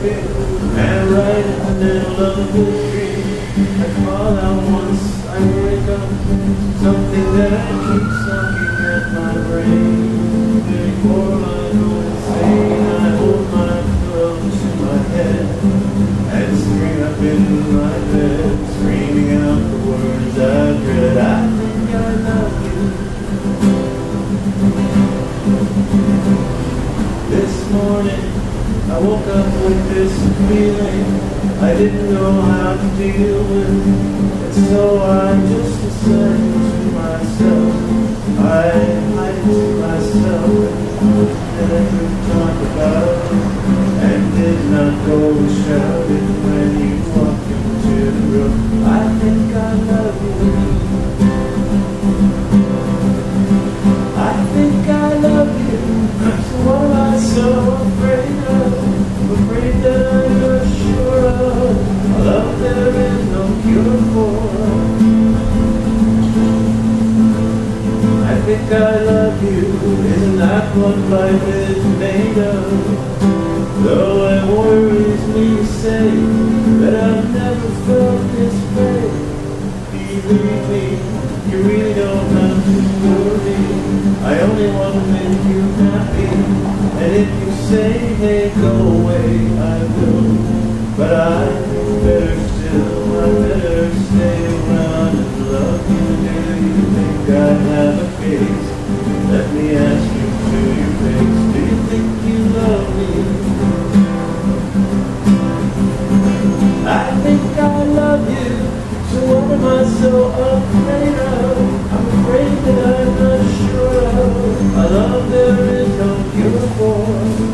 sleeping, and right in the middle of a good dream, I fall out once, I wake up, something that keeps knocking at my brain. Before I go insane, I hold my pillow to my head and scream up in my bed, screaming out the words I dread. I think I love you. This morning I woke up with this feeling I didn't know how to deal with, and so I just decided to myself, I lied to myself, that I could talk about, and did not go shouting when you walked into the room. I think I love you. I think I love you. So what am I so afraid of? Afraid that I'm not sure of a love there is no cure for. I think I love you. Isn't that what life is made of? Though it worries me to say that I've never felt this way. Believe me, you really don't have to worry. I only want to make you happy. And if you say, hey, go away, I will. But I think better still, I better stay around and love you. Do you think I have a case? Let me ask you to your face. Do you think you love me? I think I love you. So what am I so afraid of? I'm afraid that I'm not sure of a love there is no cure for.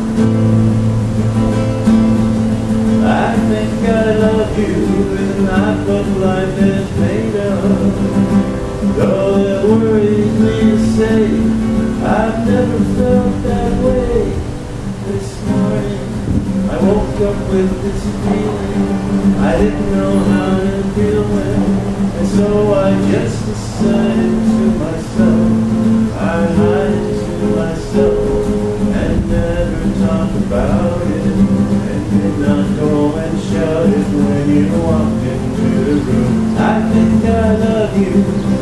I think I love you. Isn't that what life is made of? Though it worries me to say I've never felt that way. This morning I woke up with this feeling I didn't know how to deal with, and so I just decided to myself, I lied to myself, and never talked about it, and did not go and shout it when you walked into the room. I think I love you.